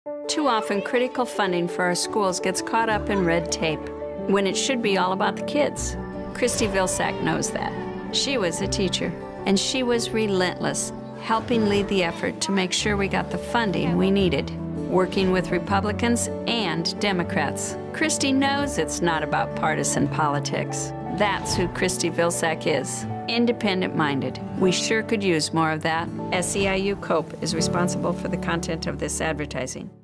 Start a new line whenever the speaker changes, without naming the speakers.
Too often, critical funding for our schools gets caught up in red tape, when it should be all about the kids. Christy Vilsack knows that. She was a teacher, and she was relentless, helping lead the effort to make sure we got the funding we needed, working with Republicans and Democrats. Christy knows it's not about partisan politics. That's who Christy Vilsack is, independent-minded. We sure could use more of that. SEIU COPE is responsible for the content of this advertising.